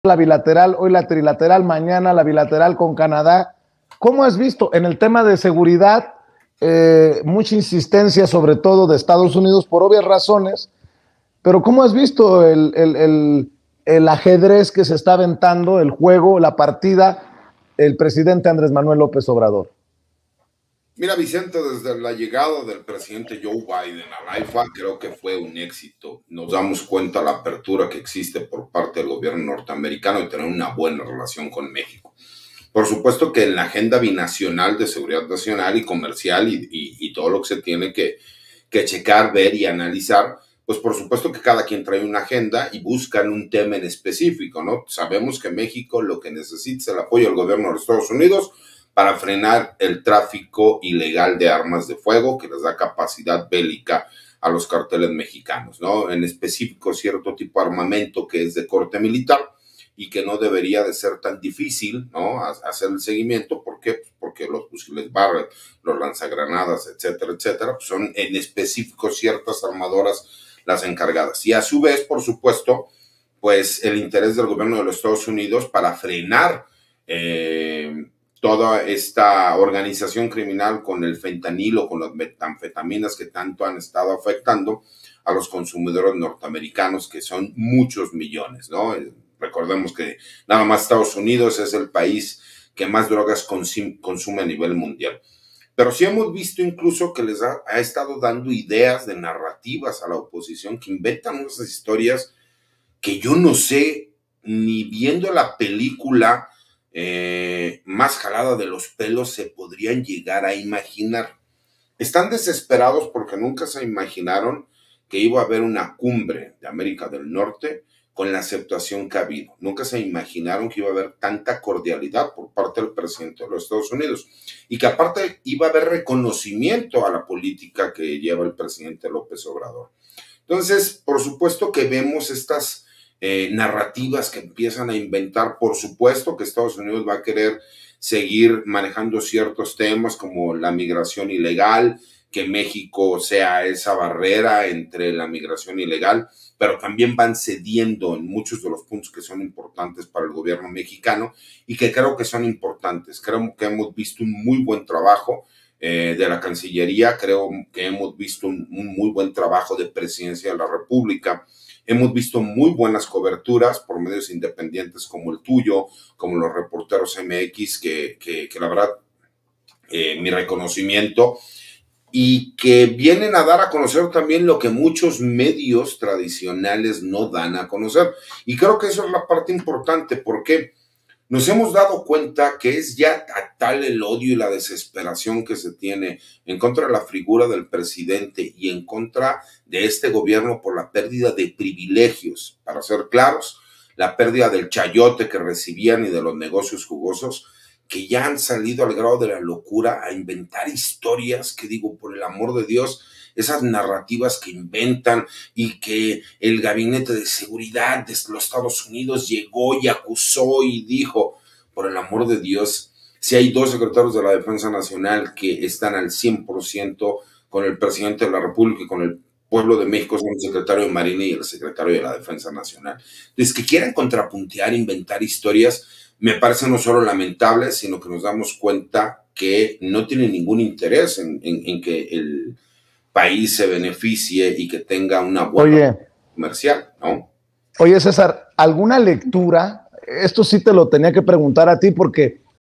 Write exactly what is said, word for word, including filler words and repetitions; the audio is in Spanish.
la bilateral, hoy la trilateral, mañana la bilateral con Canadá. ¿Cómo has visto en el tema de seguridad? Eh, mucha insistencia, sobre todo de Estados Unidos, por obvias razones, pero ¿cómo has visto el, el, el, el ajedrez que se está aventando, el juego, la partida, el presidente Andrés Manuel López Obrador? Mira, Vicente, desde la llegada del presidente Joe Biden a la AIFA, creo que fue un éxito. Nos damos cuenta de la apertura que existe por parte del gobierno norteamericano y tener una buena relación con México. Por supuesto que en la agenda binacional de seguridad nacional y comercial y, y, y todo lo que se tiene que, que checar, ver y analizar, pues por supuesto que cada quien trae una agenda y buscan un tema en específico, ¿no? Sabemos que México lo que necesita es el apoyo del gobierno de los Estados Unidos para frenar el tráfico ilegal de armas de fuego que les da capacidad bélica a los carteles mexicanos, ¿no? En específico, cierto tipo de armamento que es de corte militar y que no debería de ser tan difícil, ¿no? Hacer el seguimiento. ¿Por qué? Porque los fusiles Barrett, los lanzagranadas, etcétera, etcétera, pues son en específico ciertas armadoras las encargadas. Y a su vez, por supuesto, pues el interés del gobierno de los Estados Unidos para frenar eh, toda esta organización criminal con el fentanilo, con las metanfetaminas que tanto han estado afectando a los consumidores norteamericanos, que son muchos millones, ¿no? Recordemos que nada más Estados Unidos es el país que más drogas consume a nivel mundial. Pero sí hemos visto incluso que les ha, ha estado dando ideas de narrativas a la oposición que inventan unas historias que yo no sé, ni viendo la película eh, más jalada de los pelos se podrían llegar a imaginar. Están desesperados porque nunca se imaginaron que iba a haber una cumbre de América del Norte con la aceptación que ha habido. Nunca se imaginaron que iba a haber tanta cordialidad por parte del presidente de los Estados Unidos y que aparte iba a haber reconocimiento a la política que lleva el presidente López Obrador. Entonces, por supuesto que vemos estas eh, narrativas que empiezan a inventar. Por supuesto que Estados Unidos va a querer seguir manejando ciertos temas como la migración ilegal, que México sea esa barrera entre la migración ilegal, pero también van cediendo en muchos de los puntos que son importantes para el gobierno mexicano y que creo que son importantes. Creo que hemos visto un muy buen trabajo eh, de la Cancillería, creo que hemos visto un, un muy buen trabajo de Presidencia de la República, hemos visto muy buenas coberturas por medios independientes como el tuyo, como los reporteros M X, que, que, que la verdad, eh, mi reconocimiento, y que vienen a dar a conocer también lo que muchos medios tradicionales no dan a conocer. Y creo que eso es la parte importante, porque nos hemos dado cuenta que es ya tal el odio y la desesperación que se tiene en contra de la figura del presidente y en contra de este gobierno por la pérdida de privilegios. Para ser claros, la pérdida del chayote que recibían y de los negocios jugosos, que ya han salido al grado de la locura a inventar historias que, digo, por el amor de Dios, esas narrativas que inventan y que el gabinete de seguridad de los Estados Unidos llegó y acusó y dijo, por el amor de Dios, si hay dos secretarios de la Defensa Nacional que están al cien por ciento con el presidente de la República y con el pueblo de México, son el secretario de Marina y el secretario de la Defensa Nacional. Entonces, que quieran contrapuntear, inventar historias, me parece no solo lamentable, sino que nos damos cuenta que no tiene ningún interés en, en, en que el país se beneficie y que tenga una buena Oye, comercial, ¿no? Oye, César, ¿alguna lectura? Esto sí te lo tenía que preguntar a ti porque